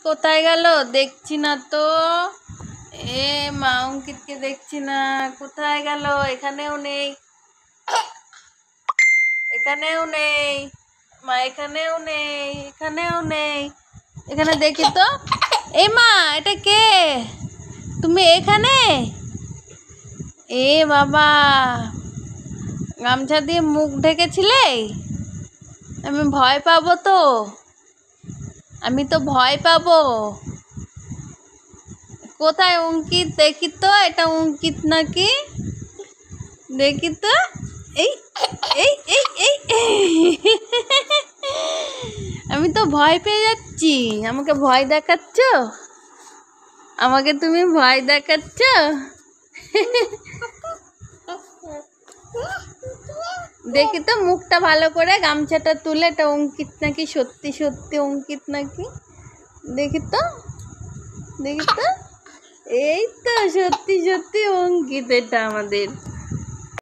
কোথায় গেল দেখছি না তো। এ মা অঙ্কিতকে দেখছি না, কোথায় গেল? এখানেও নেই, এখানেও নেই মা, এখানেও নেই, এখানেও নেই। এখানে দেখি তো। এই মা, এটা কে? তুমি এখানে? এ বাবা, গামছা দিয়ে মুখ ঢেকেছিলে? আমি ভয় পাবো তো, আমি তো ভয় পাবো। কোথায় অঙ্কিত? দেখি তো, এটা অঙ্কিত নাকি, দেখি তো। এই এই এই এই আমি তো ভয় পেয়ে যাচ্ছি। আমাকে ভয় দেখাচ্ছ? আমাকে তুমি ভয় দেখাচ্ছ? দেখি তো মুখটা ভালো করে, গামছাটা তুলে। এটা অঙ্কিত নাকি? সত্যি সত্যি অঙ্কিত নাকি? দেখি তো, দেখি তো। এই তো সত্যি সত্যি অঙ্কিত এটা আমাদের।